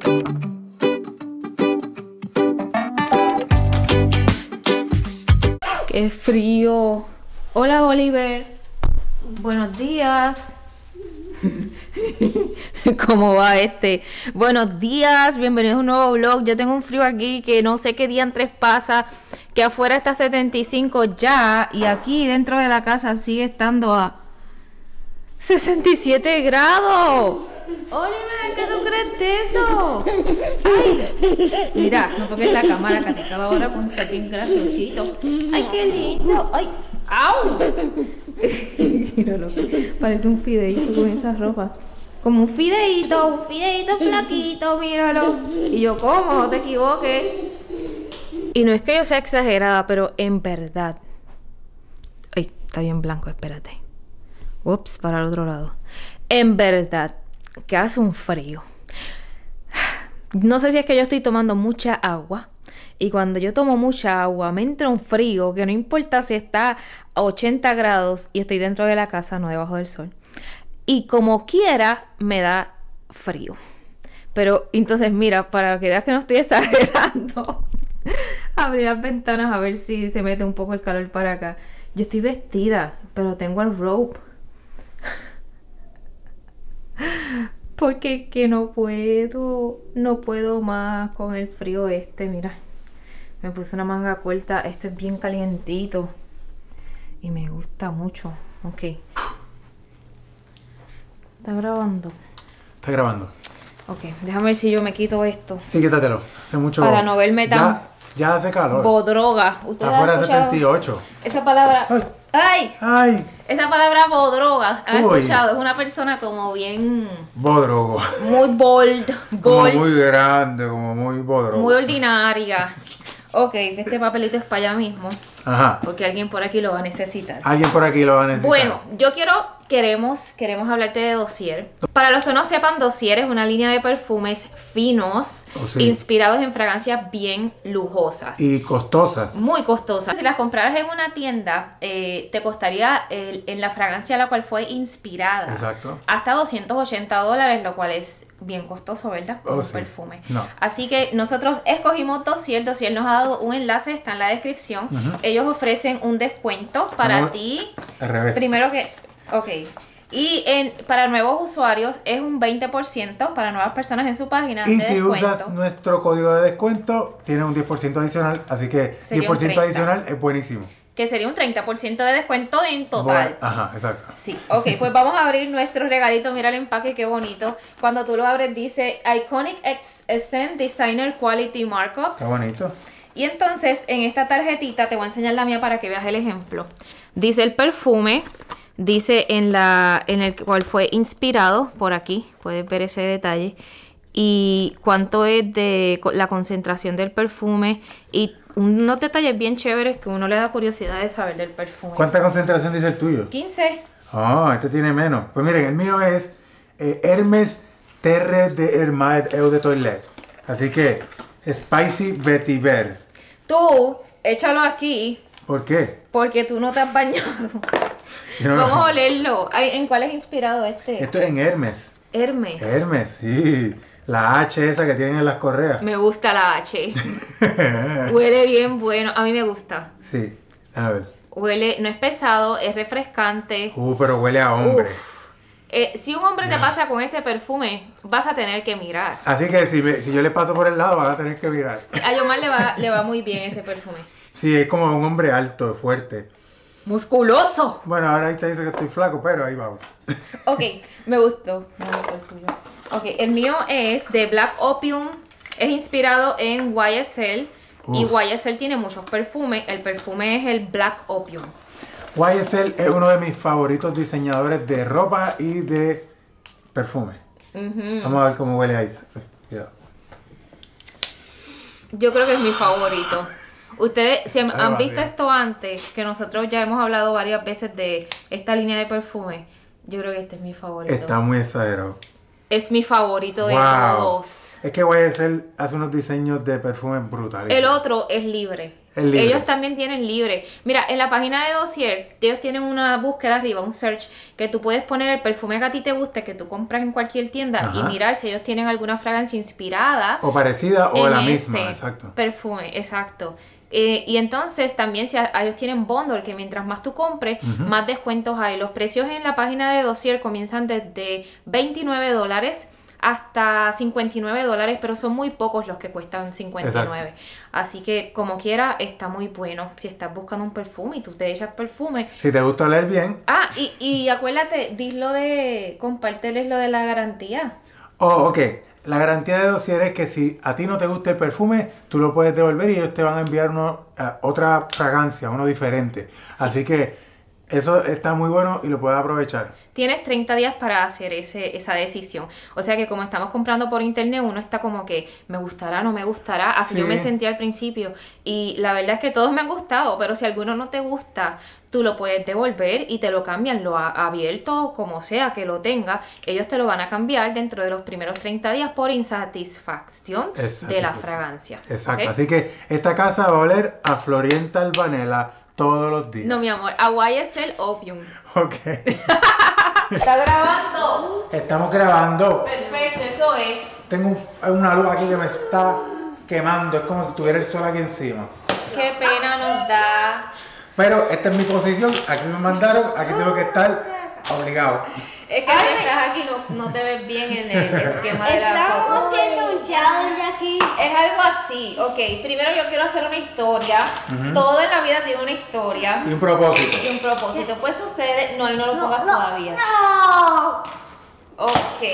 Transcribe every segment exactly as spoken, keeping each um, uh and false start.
¡Qué frío! Hola, Oliver. Buenos días. ¿Cómo va este? Buenos días, bienvenidos a un nuevo vlog. Yo tengo un frío aquí que no sé qué diantres pasa, que afuera está setenta y cinco ya y aquí dentro de la casa sigue estando a sesenta y siete grados. Oliver, ¿qué tú crees de eso? Ay, mira, no toques la cámara, que te acabo ahora con estar bien graciosito. Ay, qué lindo. Ay, au. Míralo, parece un fideíto con esa ropa. Como un fideíto, un fideíto flaquito, míralo. Y yo, ¿cómo? No te equivoques. Y no es que yo sea exagerada, pero en verdad. Ay, está bien blanco, espérate. Ups, para el otro lado. En verdad, que hace un frío. No sé si es que yo estoy tomando mucha agua. Y cuando yo tomo mucha agua, me entra un frío que no importa si está a ochenta grados y estoy dentro de la casa, no debajo del sol. Y como quiera, me da frío. Pero entonces, mira, para que veas que no estoy exagerando, abrí las ventanas a ver si se mete un poco el calor para acá. Yo estoy vestida, pero tengo el robe. Porque que no puedo, no puedo más con el frío este, mira. Me puse una manga corta, este es bien calientito. Y me gusta mucho. Ok. ¿Está grabando? Está grabando. Ok, déjame ver si yo me quito esto. Sí, quítatelo. Hace mucho... Para no verme tan... Ya, ya hace calor. Bodroga. Está afuera setenta y ocho. Esa palabra... Ay. ¡Ay! ¡Ay! Esa palabra bodroga, ¿han Uy. escuchado? Es una persona como bien... Bodrogo. Muy bold. Como bold muy grande, como muy bodrogo. muy ordinaria. Ok, este papelito es para allá mismo. Ajá. Porque alguien por aquí lo va a necesitar. Alguien por aquí lo va a necesitar. Bueno, yo quiero, queremos, queremos hablarte de Dossier. Para los que no sepan, Dossier es una línea de perfumes finos, Oh, sí. inspirados en fragancias bien lujosas. Y costosas. Muy costosas. Si las compraras en una tienda, eh, te costaría el, en la fragancia a la cual fue inspirada. Exacto. Hasta doscientos ochenta dólares, lo cual es bien costoso, ¿verdad? Oh, un sí. perfume. No. Así que nosotros escogimos Dossier. Dossier nos ha dado un enlace, está en la descripción. Uh-huh. Ellos ofrecen un descuento para No, ti. al revés. Primero que... Ok. Y en, para nuevos usuarios es un veinte por ciento para nuevas personas en su página Y de si descuento. usas nuestro código de descuento, tienes un diez por ciento adicional. Así que Sería diez por ciento un treinta. adicional es buenísimo. Que sería un treinta por ciento de descuento en total. Bueno, ajá, exacto. Sí, ok, pues vamos a abrir nuestro regalito. Mira el empaque, qué bonito. Cuando tú lo abres dice Iconic Scent Designer Quality Markups. Está bonito. Y entonces en esta tarjetita, te voy a enseñar la mía para que veas el ejemplo. Dice el perfume, dice en, la, en el cual fue inspirado, por aquí, puedes ver ese detalle. Y cuánto es de la concentración del perfume y unos detalles bien chéveres que uno le da curiosidad de saber del perfume. ¿Cuánta concentración dice el tuyo? quince. Ah, oh, este tiene menos. Pues miren, el mío es eh, Hermes Terre de Hermaet Eau de Toilette. Así que, Spicy Vetiver. Tú, échalo aquí. ¿Por qué? Porque tú no te has bañado. No, Vamos a olerlo. Ay, ¿en cuál es inspirado este? Esto es en Hermes. Hermes. Hermes, sí. La H esa que tienen en las correas. Me gusta la H. Huele bien bueno. A mí me gusta. Sí, a ver. Huele, no es pesado, es refrescante. Uh, pero huele a hombre. Uf. Eh, si un hombre te pasa con este perfume, vas a tener que mirar. Así que si, me, si yo le paso por el lado, van a tener que mirar. A Yomar le va, le va muy bien ese perfume. Sí, es como un hombre alto, fuerte. ¡Musculoso! Bueno, ahora ahí te dice que estoy flaco, pero ahí vamos. Ok, me gustó. Me gustó el tuyo. Ok, el mío es de Black Opium. Es inspirado en Y S L. Uf. Y Y S L tiene muchos perfumes. El perfume es el Black Opium. Y S L es uno de mis favoritos diseñadores de ropa y de perfume. Uh-huh. Vamos a ver cómo huele ahí. Cuidado. Yo creo que es mi favorito. Ustedes, si han, Ay, han visto bien. esto antes, que nosotros ya hemos hablado varias veces de esta línea de perfume, yo creo que este es mi favorito. Está muy exagerado. Es mi favorito de Wow. todos. Es que Y S L hace unos diseños de perfumes brutales. El otro es libre. El libre. Ellos también tienen libre. Mira, en la página de Dossier, ellos tienen una búsqueda arriba, un search, que tú puedes poner el perfume que a ti te guste, que tú compras en cualquier tienda, Ajá. y mirar si ellos tienen alguna fragancia inspirada. O parecida o en la ese misma, exacto. perfume, exacto. Eh, y entonces también si a, a ellos tienen bundle, que mientras más tú compres, Ujú. más descuentos hay. Los precios en la página de Dossier comienzan desde veintinueve dólares hasta cincuenta y nueve dólares, pero son muy pocos los que cuestan cincuenta y nueve. Exacto. Así que como quiera está muy bueno. Si estás buscando un perfume y tú te echas perfume. Si te gusta oler bien. Ah, y, y acuérdate, dis lo de, compárteles lo de la garantía. Oh, ok. La garantía de Dossier es que si a ti no te gusta el perfume, tú lo puedes devolver y ellos te van a enviar uno, uh, otra fragancia, uno diferente. Sí. Así que eso está muy bueno y lo puedes aprovechar. Tienes treinta días para hacer ese, esa decisión. O sea que como estamos comprando por internet, uno está como que me gustará, no me gustará. Así Sí. yo me sentí al principio. Y la verdad es que todos me han gustado, pero si alguno no te gusta, tú lo puedes devolver y te lo cambian, lo ha abierto, como sea que lo tenga. Ellos te lo van a cambiar dentro de los primeros treinta días por insatisfacción de la fragancia. Exacto. ¿Okay? Así que esta casa va a oler a Floriental Vanilla todos los días. No, mi amor, Hawaii es el opium. Ok. ¿Está grabando? Estamos grabando. Perfecto, eso es. Tengo un- una luz aquí que me está quemando. Es como si tuviera el sol aquí encima. Qué pena nos da. Pero esta es mi posición. Aquí me mandaron. Aquí tengo que estar obligado. Es que si estás aquí no, no te ves bien en el esquema de la Estamos foto. haciendo un challenge aquí. Es algo así, ok. Primero yo quiero hacer una historia. Ujú. Todo en la vida tiene una historia Y un propósito. y un propósito. Pues sucede, no, y no lo pongas todavía. No. Ok.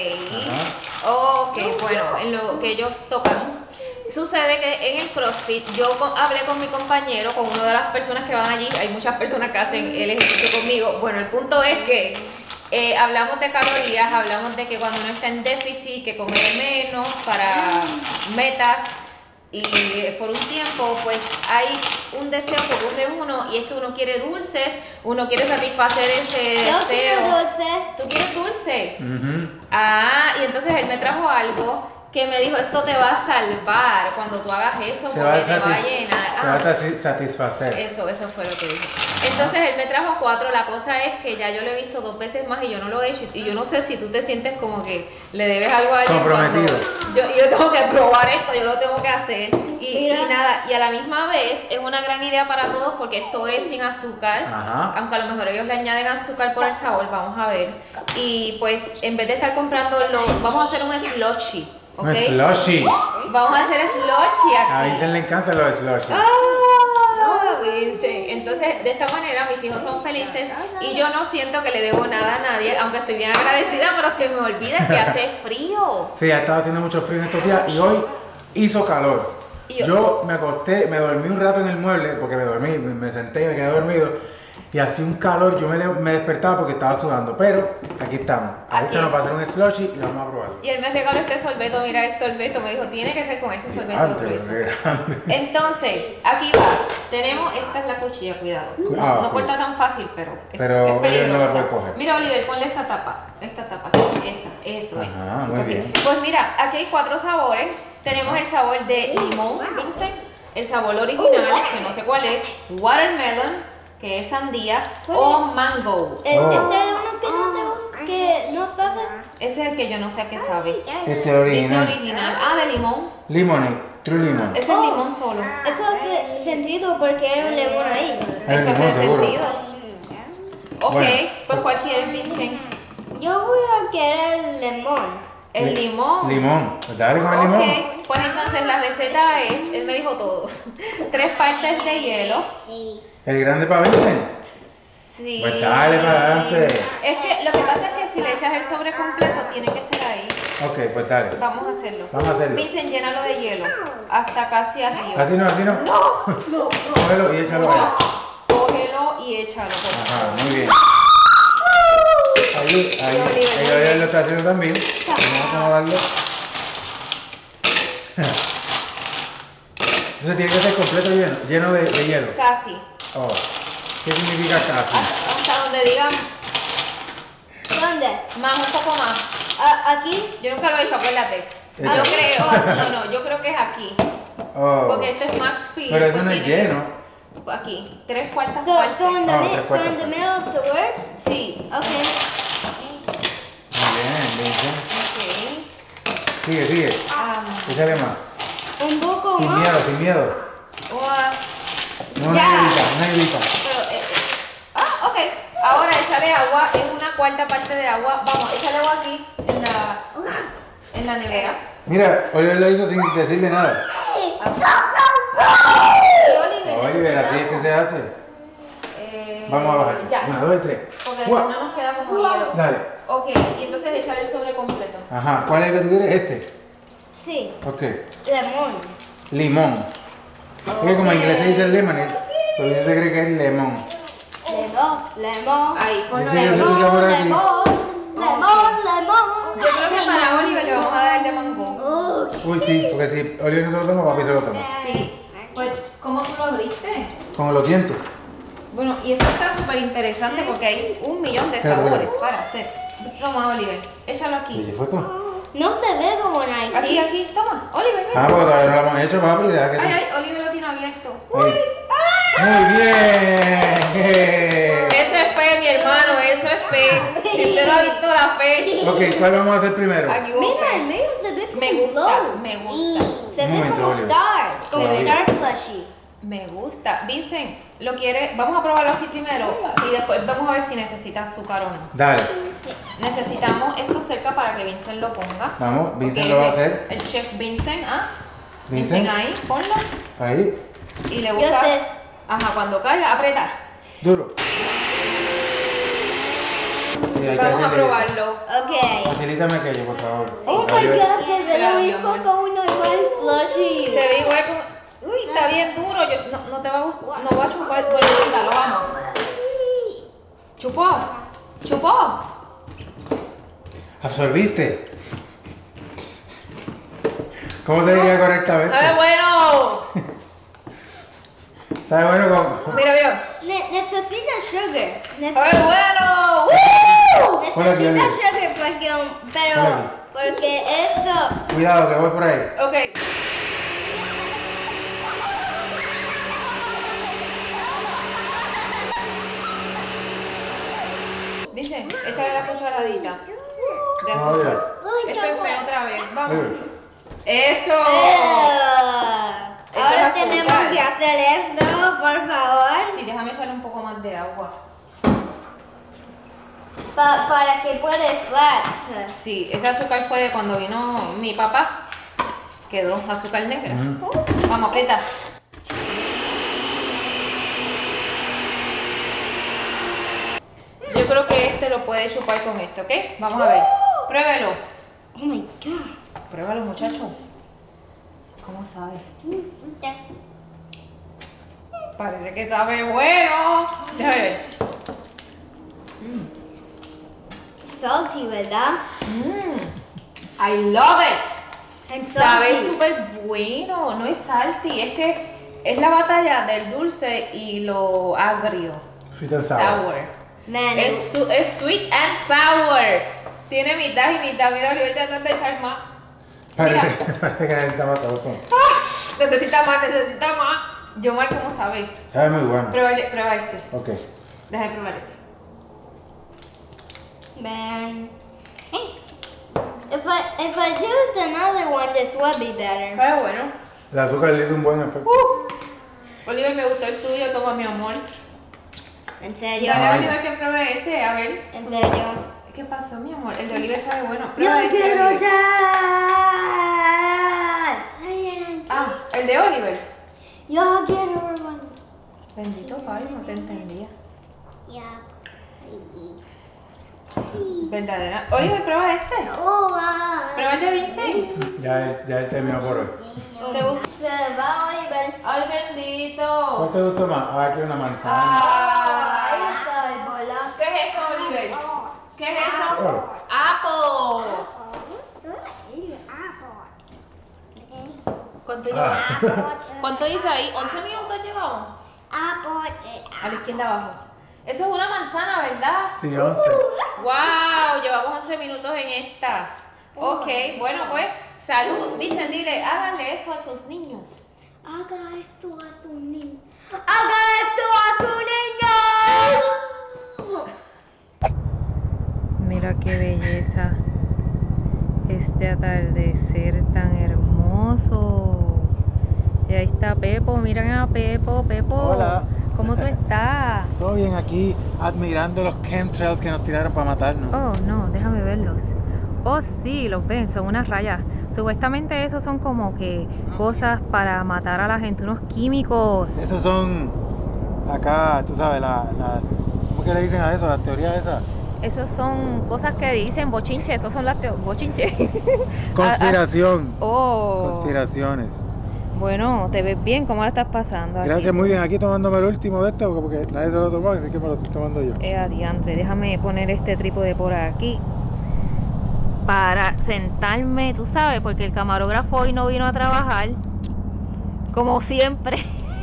Ok, bueno, en lo que ellos tocan. Sucede que en el CrossFit yo con- hablé con mi compañero, con una de las personas que van allí. Hay muchas personas que hacen el ejercicio conmigo. Bueno, el punto es que eh, hablamos de calorías, hablamos de que cuando uno está en déficit, que comer menos para metas. Y eh, por un tiempo, pues hay un deseo que ocurre en uno y es que uno quiere dulces, uno quiere satisfacer ese Yo deseo. quiero dulces. ¿Tú quieres dulce? Ujú. Ah, y entonces él me trajo algo que me dijo, esto te va a salvar cuando tú hagas eso, Se va porque a te va a satis- llenar. se va a Ah, sati- satisfacer. eso, eso fue lo que dijo. Entonces él me trajo cuatro, la cosa es que ya yo lo he visto dos veces más y yo no lo he hecho. Y yo no sé si tú te sientes como que le debes algo a alguien cuando Comprometido. yo, yo tengo que probar esto, yo lo tengo que hacer. Y, Mira. y nada, y a la misma vez es una gran idea para todos porque esto es sin azúcar. Ajá. Aunque a lo mejor ellos le añaden azúcar por el sabor, vamos a ver. Y pues en vez de estar comprando, lo, vamos a hacer un slushy, ¿ok? Un slushy. Vamos a hacer slushy A aquí. Vincent le encantan los slushy. Ah, Vincent. Entonces, de esta manera mis hijos son felices y yo no siento que le debo nada a nadie, aunque estoy bien agradecida, pero se me olvida que hace frío. Sí, ha estado haciendo mucho frío en estos días y hoy hizo calor. Y yo- Yo me acosté, me dormí un rato en el mueble, porque me dormí, me, me senté y me quedé dormido. Y hacía un calor, yo me, le- me despertaba porque estaba sudando. Pero aquí estamos. Ahí Aquí. se nos pasaron un slushy y vamos a probarlo. Y él me regaló este sorbeto, mira el sorbeto, me dijo, tiene que ser con este sorbeto Antes, grueso. qué grande. Entonces, aquí va. Tenemos, esta es la cuchilla, cuidado. No, Ah, no ok. corta tan fácil, pero es, Pero es Oliver no la peligrosa. puede coger. Mira, Oliver, ponle esta tapa. Esta tapa, esa, eso es. Ajá, muy Ok. bien. Pues mira, aquí hay cuatro sabores. Tenemos el sabor de limón, Vincent, el sabor original, que no sé cuál es, watermelon, que es sandía, o mango. El- Oh. Ese es uno que no te gusta, que no sabe. Ese es el que yo no sé a qué sabe. Este Dice original. original. Ah, de limón. Lemonade, true lemon. Ese es Oh. limón solo. Eso hace sentido porque hay un limón ahí. El Eso hace limón, seguro. sentido. Ok, Bueno. pues ¿cuál quieres, Vincent? Yo voy a querer el limón. El Li- limón. Limón. Pues dale con el limón. Ok, pues entonces la receta es, él me dijo todo. Tres partes de hielo. El grande para Vincent. Sí. Pues dale para adelante. Es que lo que pasa es que si le echas el sobre completo, tiene que ser ahí. Ok, pues dale. Vamos a hacerlo. Vamos a hacerlo. Vincent, llénalo de hielo. Hasta casi arriba. Así no, así no. No, no, Cógelo y échalo ahí. Cógelo y échalo. por favor. Ajá, muy bien. Ahí, ahí. Y Oliver, Ahí muy Oliver bien. lo está haciendo también. Vamos a acomodarlo. Entonces tiene que ser completo lleno, lleno de, de hielo. Casi. Oh. ¿Qué significa casi? Hasta, hasta donde digan ¿Dónde? más, un poco más. A- aquí. Yo nunca lo he hecho, acuérdate. Echa. Yo creo, no, no, yo creo que es aquí. Oh. Porque esto es Max Feel. Pero eso pues no es tiene- lleno. Aquí, tres cuartas So, partes. so in the Oh, mi- te so cuesta. in the middle of the words? Sí. Okay. Muy bien, bien, bien. Ok. Sigue, sigue. Um, Échale más. Un poco Sin más. miedo, sin miedo. ua- No, una Ya. ayudita, una ayudita. pero, eh, eh. Ah, ok. Ahora échale agua. Es una cuarta parte de agua. Vamos, échale agua aquí en la, en la nevera. Mira, Oliver lo hizo sin decirle nada. Y Oliver, Oliver, así es que necesitamos, se hace. eh, Vamos a bajar. Ya. Una, dos y tres. Porque Guau. no nos queda como hielo. Dale. Ok, y entonces echar el sobre completo. Ajá. ¿Cuál es el que tú quieres? Este. Sí. Ok. Lemon. Limón. Es que como en inglés se dice lemonade, pero se cree que es lemón. Lemon. Lemon. Ahí, ponlo Ese ahí. yo se pica por aquí. Lemon. Lemon. Lemon. Yo creo que para Oliver le vamos a dar el de mango. Uy, sí, porque si Oliver no se lo toma, papi se lo toma. Sí. Pues, ¿cómo tú lo abriste? Con los dientes. Bueno, y esto está súper interesante porque hay un millón de Espérate, sabores espérate. para hacer. Toma, Oliver, échalo ¿Y aquí. qué fue tú? No se ve como nice. Aquí, aquí, toma. Oliver, Ah, mira. porque todavía no lo hemos hecho, papi. Deja que tú. Ay, ay, Oliver lo tiene abierto. Ahí. Muy bien. Eso es fe, mi hermano, eso es fe. Si usted no ha visto la fe, Ok, ¿cuál vamos a hacer primero? aquí hubo Mira, el fe. medio se ve como Me gusta, glow. me gusta. Se Un ve momento, como Oliver. stars. Como Todavía. star slushy. Me gusta. Vincent, ¿lo quiere? Vamos a probarlo así primero y después vamos a ver si necesita azúcar o no. Dale. Necesitamos esto cerca para que Vincent lo ponga. Vamos, Vincent Porque lo va a el- hacer. El chef Vincent, ¿ah? Vincent. Vincent ahí, ponlo. Ahí. Y le Yo gusta. sé. Ajá, cuando caiga, aprieta. Duro. Y hay que Vamos a hacerle eso. probarlo. Ok. Facilítame aquello, por favor. Oh my Oliver. god, se ve lo Claro, mi mismo amor. como un normal slushy. Se ve igual como. Uy, está bien duro. Yo, no, no te va a gustar. No va a chupar. Bueno, quítalo, vamos. Chupó. Chupó. ¿Absorbiste? ¿Cómo se diría correctamente? ¡Sabe bueno! ¿Sabe bueno con...? Mira, mira. Ne- necesita sugar. Nece- ¡Sabe bueno! ¡Woo! Ponlo aquí, necesita Oliver. sugar porque, um, Ponlo pero aquí. porque eso. Cuidado, que voy por ahí. Ok. Dice, échale la cucharadita de Vamos a ver. azúcar. Esto es feo otra vez. Vamos. Oliver. ¡Eso! Ah, Eso ahora es tenemos azúcar. que hacer esto, por favor, Sí, déjame echarle un poco más de agua. pa- para que pueda flat. Sí, ese azúcar fue de cuando vino mi papá. Quedó azúcar negra. Ujú. Vamos, aprieta. Yo creo que este lo puede chupar con este, ¿ok? Vamos a ver. Pruébelo. Oh my god. Pruébalo, muchacho. ¿Cómo sabe? Parece que sabe bueno. Déjame ver. Salty, ¿verdad? Mmm. I love it. I'm Sabe salty. súper bueno. No es salty. Es que es la batalla del dulce y lo agrio. Sweet and sour. Sour. Man, Es, su- es sweet and sour. Tiene mitad y mitad. Mira, Oliver tratando de echar más. Parece, Mira. parece que necesitaba todo. Necesita más, necesita más. Yo mal como sabe. Sabe muy bueno. Prueba, el- prueba este. Ok. Deja de probar ese. man. If I if I choose another one, this would be better. Sabe bueno. El azúcar le hizo un buen efecto. Uh. Oliver, me gustó el tuyo. Toma, mi amor. En serio. Dale a Ay. Oliver que pruebe ese. A ver. En serio. ¿Qué pasó, mi amor? El de Oliver sabe bueno. Prueba Yo este, quiero Oliver. jazz. Ah, el de Oliver. Yo quiero one. Bendito padre, no te entendía. Verdadera. Oliver, prueba este. Prueba el de Vincent. Ya, él- ya él terminó por hoy. ¿Te gusta? Se va Oliver. Ay, bendito. ¿Cuál te gustó más? Ah, aquí una manzana. Ah. Ahí está el bola. ¿Qué es eso, Oliver? ¿Qué es eso? Oh. Apple. ¿Cuánto lleva? Ah. ¿Cuánto dice ahí? ¿once minutos llevamos? A la izquierda abajo. Eso es una manzana, ¿verdad? Sí, once. ¡Wow! Llevamos once minutos en esta. Ok, bueno pues, salud. Vincent, dile, háganle esto a sus niños. Haga esto a su niño. Haga esto a su niño. Mira qué belleza. Este atardecer tan hermoso. Y ahí está Pepo. Miren a Pepo. Pepo. Hola. ¿Cómo tú estás? Todo bien aquí, admirando los chemtrails que nos tiraron para matarnos. Oh, no, déjame verlos. Oh, sí, los ven, son unas rayas. Supuestamente esos son como que cosas para matar a la gente, unos químicos. Esos son, acá, tú sabes, la, la, ¿cómo que le dicen a eso? La teoría esa. Esos son cosas que dicen bochinche, esos son las teo- bochinche. Conspiración. Oh. Conspiraciones. Bueno, te ves bien, ¿cómo la estás pasando? Aquí? Gracias, muy bien. Aquí tomándome el último de esto, porque nadie se lo tomó, así que me lo estoy tomando yo. Eh, adiantre, déjame poner este trípode por aquí para sentarme, tú sabes, porque el camarógrafo hoy no vino a trabajar, como siempre.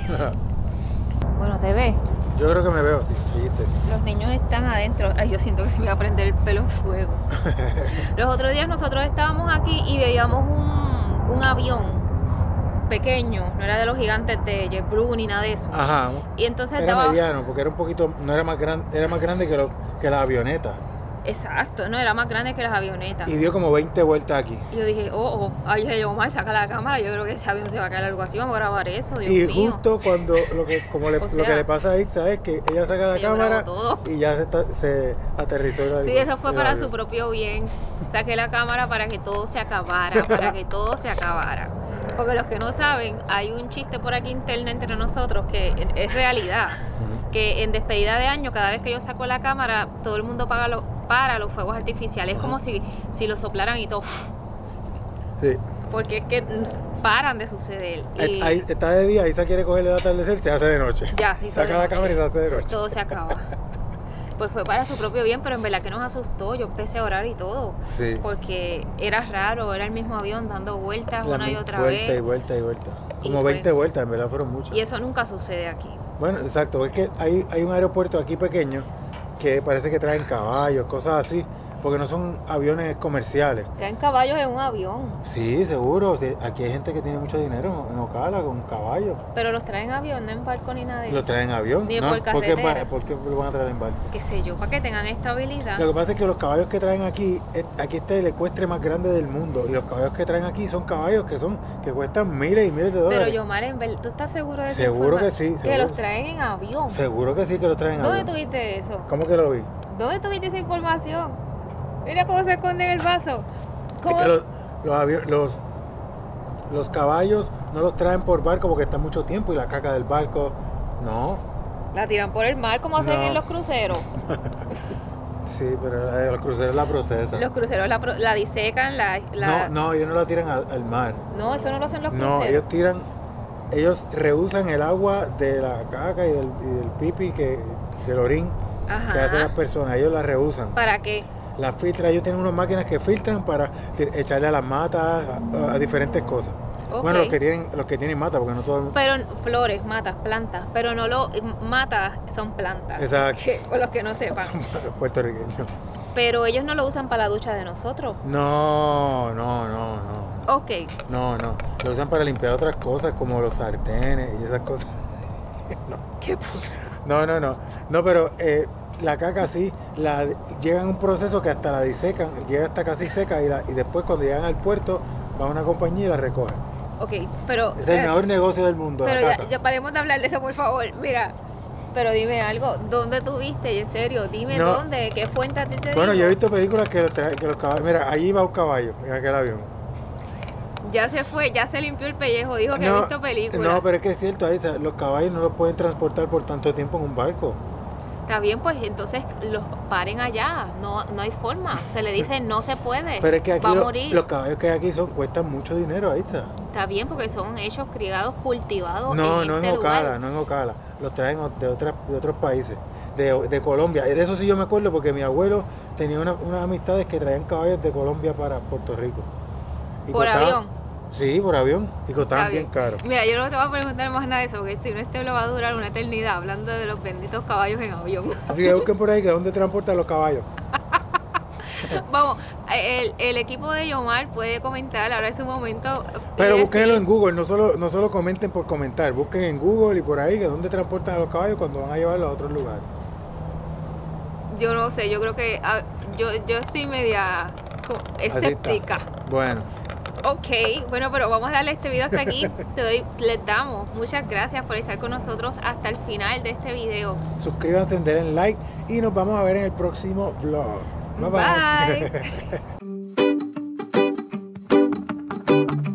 Bueno, ¿te ves? Yo creo que me veo, sí, dijiste. Los niños están adentro. Ay, yo siento que se me va a prender el pelo en fuego. Los otros días nosotros estábamos aquí y veíamos un, un avión pequeño, no era de los gigantes de JetBlue ni nada de eso. Ajá. Y entonces Era estaba... mediano, porque era un poquito, no era más grande, era más grande que, lo, que la avioneta. Exacto, no, era más grande que las avionetas. Y dio como veinte vueltas aquí. Y yo dije, oh, oh, ay, dije yo, Omar, saca la cámara, yo creo que ese avión se va a caer algo así, vamos a grabar eso, Dios Y mío. justo cuando lo que como le, O lo sea, que le pasa a Itza es que ella saca la yo cámara grabo todo. y ya se, está- se aterrizó el Sí, avión- eso fue el para avión. su propio bien. Saqué la cámara para que todo se acabara, para que todo se acabara. Porque los que no saben, hay un chiste por aquí interno entre nosotros que es realidad. Ujú. Que en despedida de año, cada vez que yo saco la cámara, todo el mundo paga lo- para los fuegos artificiales. Es como si, si lo soplaran y todo. Sí. Porque es que mm, paran de suceder. Y Ahí está de día, Isa quiere coger el atardecer, se hace de noche. ya, se hizo Saca de la noche. cámara y se hace de noche. Todo se acaba. Pues fue para su propio bien, pero en verdad que nos asustó. Yo empecé a orar y todo. Sí. Porque era raro, era el mismo avión dando vueltas La una y mi- otra vuelta vez. y vuelta y vuelta. Y Como fue- veinte vueltas, en verdad fueron muchas. Y eso nunca sucede aquí. Bueno, exacto, es que hay, hay un aeropuerto aquí pequeño que parece que traen caballos, cosas así, porque no son aviones comerciales. Traen caballos en un avión, Sí, seguro, sí, aquí hay gente que tiene mucho dinero en Ocala con caballos. pero los traen en avión, no en barco ni nada de Lo eso. traen en avión, Ni ¿no? por ¿Por qué, carretera. va- ¿Por qué lo van a traer en barco? Qué sé yo, para que tengan estabilidad. Lo que pasa es que los caballos que traen aquí, eh, aquí está el ecuestre más grande del mundo, y los caballos que traen aquí son caballos que son que cuestan miles y miles de dólares. Pero Yomar, en ver- ¿tú estás seguro de esa Seguro que información? sí, Que seguro. los traen en avión. Seguro que sí que los traen en ¿Dónde avión. tuviste eso? ¿Cómo que lo vi? ¿Dónde tuviste esa información? Mira cómo se esconde en el vaso. ¿Cómo? Es que los, los, avi- los, los caballos no los traen por barco porque está mucho tiempo y la caca del barco, no. La tiran por el mar como hacen No. en los cruceros. Sí, pero la de los cruceros la procesan. Los cruceros la, pro- la disecan, la... la- No, no, ellos no la tiran al, al mar. No, eso no lo hacen los cruceros. No, ellos tiran, ellos rehusan el agua de la caca y del, y del pipi, que, del orín Ajá. que hacen las personas, ellos la rehusan. ¿Para qué? La filtran, ellos tienen unas máquinas que filtran para decir, echarle a las matas, a, a diferentes cosas. Ok. Bueno, los que tienen, los que tienen mata, porque no todo el mundo. Pero flores, matas, plantas. Pero no lo... Matas son plantas. Exacto. Que, o los que no sepan. Los puertorriqueños. Pero ellos no lo usan para la ducha de nosotros. No, no, no, no. Ok. No, no. Lo usan para limpiar otras cosas como los sartenes y esas cosas. Qué pu- No, no, no. No, pero eh, la caca sí, la, llegan a un proceso que hasta la disecan, llega hasta casi seca y, la, y después cuando llegan al puerto va a una compañía y la recoge. Ok, pero... Es el mejor negocio del mundo. Pero la ya, caca. ya paremos de hablar de eso, por favor. Mira, pero dime algo. ¿Dónde tuviste? En serio, dime No. dónde. ¿Qué fuente a ti te Bueno, dijo? yo he visto películas que los, traen- que los caballos. Mira, allí va un caballo en aquel avión. Ya se fue, ya se limpió el pellejo. Dijo que ha visto películas. No, pero es que es cierto, ahí, o sea, los caballos no los pueden transportar por tanto tiempo en un barco. Está bien, pues entonces los paren allá. No, no hay forma. Se le dice no se puede. Pero es que aquí Va a lo- morir. los caballos que hay aquí son, cuestan mucho dinero, ahí está. Está bien porque son hechos, criados, cultivados. No, en no en este Ocala, lugar. no en Ocala. Los traen de, otras, de otros países, de, de Colombia. De eso sí yo me acuerdo porque mi abuelo tenía una- unas amistades que traían caballos de Colombia para Puerto Rico. Y ¿Por costaban- avión? Sí, por avión. Y costaban Está bien caros. Mira, yo no te voy a preguntar más nada de eso porque este, este lo va a durar una eternidad hablando de los benditos caballos en avión. Así que busquen por ahí que dónde transportan los caballos. Vamos, el, el equipo de Yomar puede comentar, ahora es un momento. Pero y búsquenlo decir- en Google, no solo, no solo comenten por comentar, busquen en Google y por ahí que dónde transportan a los caballos cuando van a llevarlos a otros lugares. Yo no sé, yo creo que ah, yo, yo estoy media co- Así está. escéptica. Bueno, Ok, bueno, pero vamos a darle este video hasta aquí. Te doy, les damos muchas gracias por estar con nosotros hasta el final de este video. suscríbanse, denle like y nos vamos a ver en el próximo vlog. Bye bye. Bye.